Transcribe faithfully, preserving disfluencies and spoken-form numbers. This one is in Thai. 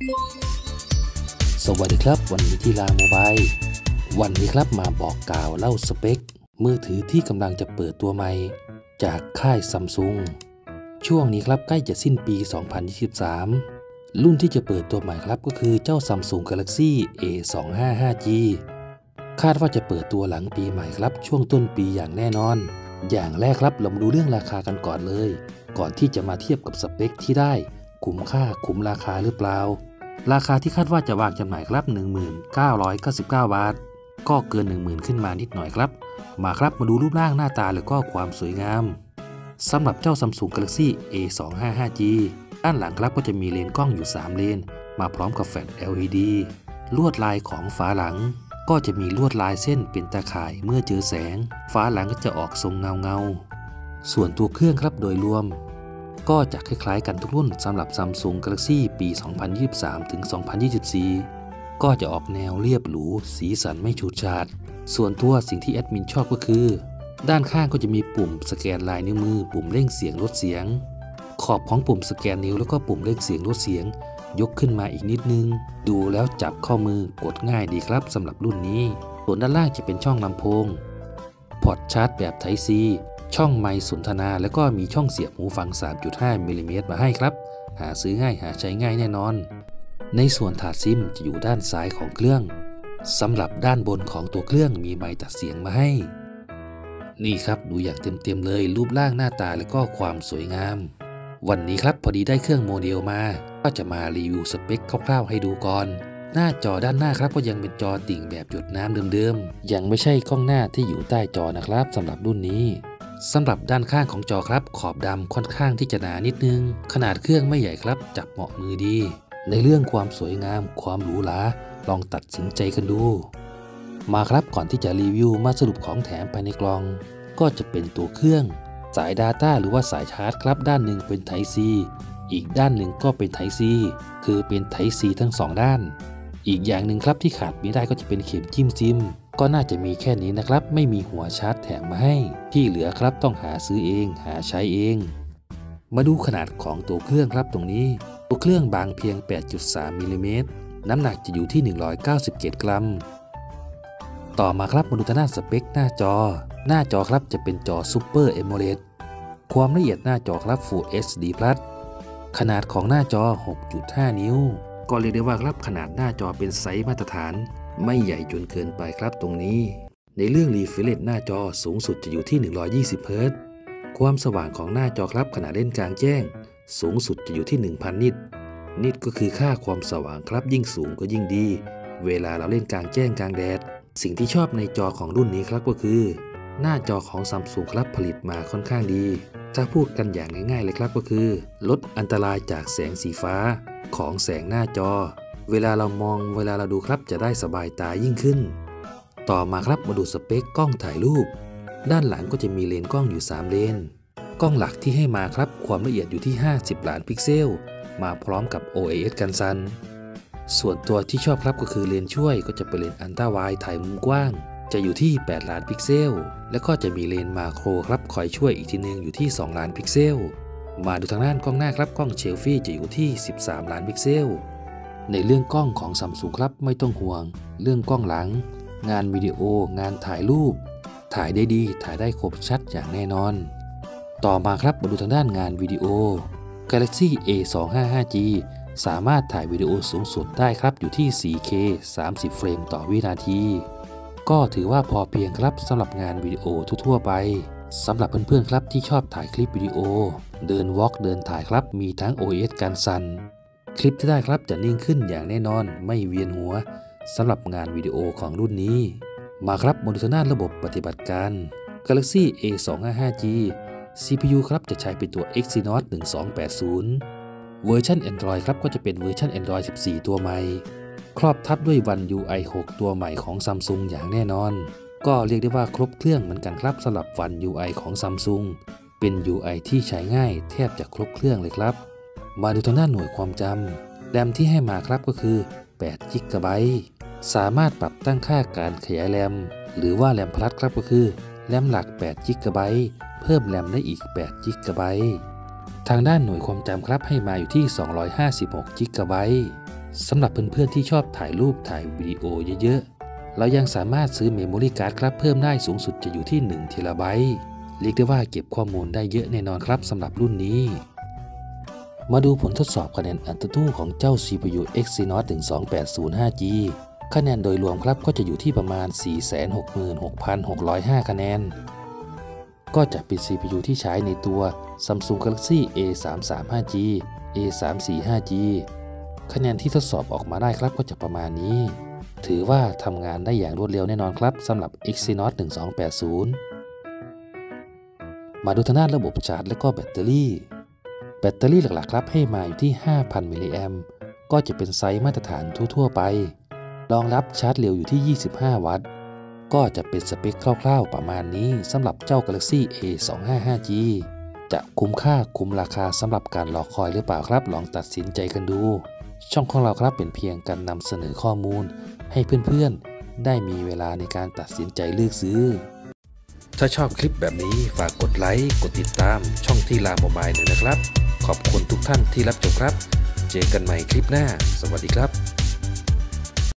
สวัสดีครับวันนี้ที่ลาโมบายวันนี้ครับมาบอกกล่าวเล่าสเปคมือถือที่กำลังจะเปิดตัวใหม่จากค่ายซัมซุงช่วงนี้ครับใกล้จะสิ้นปี สองพันยี่สิบสาม รุ่นที่จะเปิดตัวใหม่ครับก็คือเจ้า Samsung Galaxy เอ สองห้าห้าจี คาดว่าจะเปิดตัวหลังปีใหม่ครับช่วงต้นปีอย่างแน่นอนอย่างแรกครับเรามาดูเรื่องราคากันก่อนเลยก่อนที่จะมาเทียบกับสเปคที่ได้คุ้มค่าคุ้มราคาหรือเปล่าราคาที่คาดว่าจะวางจำหน่ายครับ หนึ่งพันเก้าร้อยเก้าสิบเก้า บาทก็เกิน หนึ่งหมื่น ขึ้นมานิดหน่อยครับมาครับมาดูรูปร่างหน้าตาแล้วก็ความสวยงามสำหรับเจ้า Samsung Galaxy เอ สองห้าห้าจี ด้านหลังครับก็จะมีเลนส์กล้องอยู่สามเลนมาพร้อมกับแฟลช แอล อี ดี ลวดลายของฝาหลังก็จะมีลวดลายเส้นเป็นตาข่ายเมื่อเจอแสงฝาหลังก็จะออกทรงเงาเงาส่วนตัวเครื่องครับโดยรวมก็จะคล้ายๆกันทุกรุ่นสำหรับ Samsung Galaxy ปี สองพันยี่สิบสาม ถึง สองพันยี่สิบสี่ ก็จะออกแนวเรียบหรูสีสันไม่ฉูดฉาดส่วนตัวสิ่งที่แอดมินชอบก็คือด้านข้างก็จะมีปุ่มสแกนลายนิ้วมือปุ่มเร่งเสียงลดเสียงขอบของปุ่มสแกนนิ้วแล้วก็ปุ่มเร่งเสียงลดเสียงยกขึ้นมาอีกนิดนึงดูแล้วจับข้อมือกดง่ายดีครับสำหรับรุ่นนี้ส่วนด้านล่างจะเป็นช่องลำโพงพอร์ตชาร์จแบบ Type C ช่องไมค์สนทนาแล้วก็มีช่องเสียบหูฟัง สามจุดห้า มิลลิเมตรมาให้ครับหาซื้อง่ายหาใช้ง่ายแน่นอนในส่วนถาดซิมจะอยู่ด้านซ้ายของเครื่องสำหรับด้านบนของตัวเครื่องมีไมค์ตัดเสียงมาให้นี่ครับดูอย่างเต็มๆเลยรูปร่างหน้าตาและก็ความสวยงามวันนี้ครับพอดีได้เครื่องโมเดลมาก็จะมารีวิวสเปคคร่าวๆให้ดูก่อนหน้าจอด้านหน้าครับก็ยังเป็นจอติ่งแบบหยดน้ำเดิมๆยังไม่ใช่กล้องหน้าที่อยู่ใต้จอนะครับสำหรับรุ่นนี้สำหรับด้านข้างของจอครับขอบดำค่อนข้างที่จะหนานิดนึงขนาดเครื่องไม่ใหญ่ครับจับเหมาะมือดีในเรื่องความสวยงามความหรูหราลองตัดสินใจกันดูมาครับก่อนที่จะรีวิวมาสรุปของแถมภายในกล่องก็จะเป็นตัวเครื่องสาย Data หรือว่าสายชาร์จครับด้านหนึ่งเป็น Type C อีกด้านหนึ่งก็เป็น Type C คือเป็น Type C ทั้งสองด้านอีกอย่างหนึ่งครับที่ขาดไม่ได้ก็จะเป็นเข็มจิ้มซิมก็น่าจะมีแค่นี้นะครับไม่มีหัวชาร์จแถมมาให้ที่เหลือครับต้องหาซื้อเองหาใช้เองมาดูขนาดของตัวเครื่องครับตรงนี้ตัวเครื่องบางเพียง แปดจุดสาม มิลลิเมตรน้ำหนักจะอยู่ที่หนึ่งร้อยเก้าสิบเจ็ดกรัมต่อมาครับมาดูทางด้านสเปคหน้าจอหน้าจอครับจะเป็นจอ Super AMOLED ความละเอียดหน้าจอครับ Full เอช ดี Plus ขนาดของหน้าจอ หกจุดห้า นิ้วก็เรียกได้ว่าครับขนาดหน้าจอเป็นไซส์มาตรฐานไม่ใหญ่จนเกินไปครับตรงนี้ในเรื่อง Refresh หน้าจอสูงสุดจะอยู่ที่หนึ่งร้อยยี่สิบเฮิร์ตซ์ความสว่างของหน้าจอครับขณะเล่นกลางแจ้งสูงสุดจะอยู่ที่ หนึ่งพัน นิตนิตก็คือค่าความสว่างครับยิ่งสูงก็ยิ่งดีเวลาเราเล่นกลางแจ้งกลางแดดสิ่งที่ชอบในจอของรุ่นนี้ครับก็คือหน้าจอของ Samsung ครับผลิตมาค่อนข้างดีถ้าพูดกันอย่างง่ายๆเลยครับก็คือลดอันตรายจากแสงสีฟ้าของแสงหน้าจอเวลาเรามองเวลาเราดูครับจะได้สบายตายิ่งขึ้นต่อมาครับมาดูสเปคกล้องถ่ายรูปด้านหลังก็จะมีเลนส์กล้องอยู่สามเลนกล้องหลักที่ให้มาครับความละเอียดอยู่ที่ห้าสิบล้านพิกเซลมาพร้อมกับ โอ เอ เอส กันสั่นส่วนตัวที่ชอบครับก็คือเลนส์ช่วยก็จะเป็นเลนส์อัลตร้าไวด์ถ่ายมุมกว้างจะอยู่ที่แปดล้านพิกเซลแล้วก็จะมีเลนส์มาโครครับคอยช่วยอีกทีนึงอยู่ที่สองล้านพิกเซลมาดูทางด้านกล้องหน้าครับกล้องเชลฟี่จะอยู่ที่สิบสามล้านพิกเซลในเรื่องกล้องของ Samsung ครับไม่ต้องห่วงเรื่องกล้องหลังงานวิดีโองานถ่ายรูปถ่ายได้ดีถ่ายได้คมชัดอย่างแน่นอนต่อมาครับมาดูทางด้านงานวิดีโอ Galaxy เอ สองห้าห้าจี สามารถถ่ายวิดีโอสูงสุดได้ครับอยู่ที่ โฟร์เค สามสิบ เฟรมต่อวินาทีก็ถือว่าพอเพียงครับสำหรับงานวิดีโอทั่วๆไปสำหรับเพื่อนๆครับที่ชอบถ่ายคลิปวิดีโอเดินวอล์กเดินถ่ายครับมีทั้ง โอ เอ เอส กันสั่นคลิปที่ได้ครับจะนิ่งขึ้นอย่างแน่นอนไม่เวียนหัวสำหรับงานวิดีโอของรุ่นนี้มาครับมาดูทางด้านระบบปฏิบัติการ Galaxy เอ สองห้าห้าจี ซี พี ยู ครับจะใช้เป็นตัว Exynos หนึ่งสองแปดศูนย์เวอร์ชัน Android ครับก็จะเป็นเวอร์ชัน Android สิบสี่ ตัวใหม่ครอบทับด้วย วัน ยู ไอ หก ตัวใหม่ของ Samsung อย่างแน่นอนก็เรียกได้ว่าครบเครื่องเหมือนกันครับสำหรับ วัน ยู ไอ ของ Samsung เป็น ยู ไอ ที่ใช้ง่ายแทบจะครบเครื่องเลยครับมาดูทางด้านหน่วยความจำแรมที่ให้มาครับก็คือแปดจิกะไบต์สามารถปรับตั้งค่าการขยายแรมหรือว่าแรมพลัสครับก็คือแรมหลักแปดจิกะไบต์เพิ่มแรมได้อีกแปดจิกะไบต์ทางด้านหน่วยความจำครับให้มาอยู่ที่สองร้อยห้าสิบหกจิกะไบต์สำหรับเพื่อนๆที่ชอบถ่ายรูปถ่ายวิดีโอเยอะๆเรายังสามารถซื้อเมมโมรี่การ์ดครับเพิ่มได้สูงสุดจะอยู่ที่หนึ่งเทราไบต์เรียกได้ว่าเก็บข้อมูลได้เยอะแน่นอนครับสำหรับรุ่นนี้มาดูผลทดสอบคะแนน AnTuTu ของเจ้า ซี พี ยู Exynos หนึ่งสองแปดศูนย์ ห้า จี คะแนนโดยรวมครับก็จะอยู่ที่ประมาณ สี่แสนหกหมื่นหกพันหกร้อยห้า คะแนนก็จะเป็น ซี พี ยู ที่ใช้ในตัว Samsung Galaxy เอ สามสามห้า จี เอ สามสี่ห้า จี คะแนนที่ทดสอบออกมาได้ครับก็จะประมาณนี้ถือว่าทำงานได้อย่างรวดเร็วแน่นอนครับสำหรับ Exynos หนึ่งสองแปดศูนย์ มาดูทางด้านระบบชาร์จและก็แบตเตอรี่แบตเตอรี่หลักๆครับให้มาอยู่ที่ ห้าพัน มิลลิแอมป์ก็จะเป็นไซส์มาตรฐานทั่วๆไปรองรับชาร์จเร็วอยู่ที่ ยี่สิบห้า วัตต์ก็จะเป็นสเปคคร่าวๆประมาณนี้สำหรับเจ้า Galaxy เอ สองห้าห้า จี จะคุ้มค่าคุ้มราคาสำหรับการรอคอยหรือเปล่าครับลองตัดสินใจกันดูช่องของเราครับเป็นเพียงการนำเสนอข้อมูลให้เพื่อนๆได้มีเวลาในการตัดสินใจเลือกซื้อถ้าชอบคลิปแบบนี้ฝากกดไลค์กดติดตามช่องที่ลาโมบายหน่อยนะครับขอบคุณทุกท่านที่รับชมครับเจอกันใหม่คลิปหน้าสวัสดีครับ